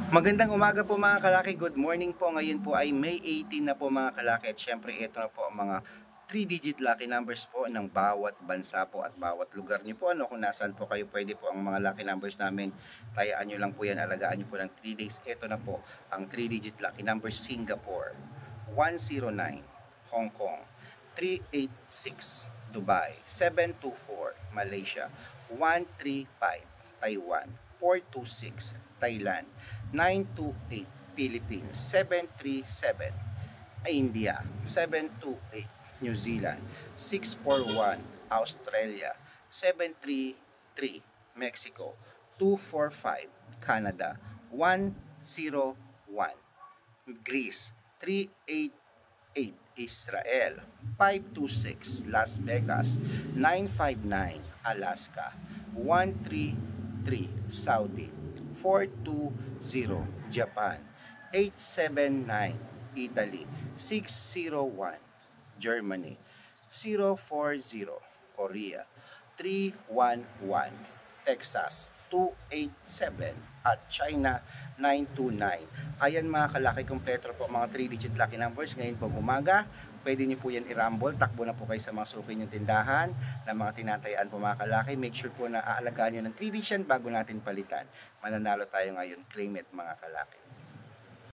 Magandang umaga po mga kalaki, good morning po. Ngayon po ay May 18 na po mga kalaki at syempre ito na po ang mga 3-digit lucky numbers po ng bawat bansa po at bawat lugar niyo po. Kung nasaan po kayo, pwede po ang mga lucky numbers namin. Tayaan nyo lang po yan, alagaan nyo po ng 3 days. Ito na po ang 3-digit lucky numbers: Singapore 109, Hong Kong 386, Dubai 724, Malaysia 135, Taiwan 426, Thailand 928, Philippines 737, India 728, New Zealand 641, Australia 733, Mexico 245, Canada 101, Greece 388, Israel 526, Las Vegas 959, Alaska 133, Saudi 420, Japan 879, Italy 601, Germany 040, Korea 311, Texas 287 at China 929. Ayan mga kalaki, kompleto po mga 3-digit lucky numbers ngayon po umaga. Pwede niyo po yan i-rumble, takbo na po kayo sa mga suki niyong tindahan na mga tinatayaan po mga kalaki. Make sure po na aalagaan niyo ng 3 digits yan bago natin palitan. Mananalo tayo ngayon, claim it mga kalaki.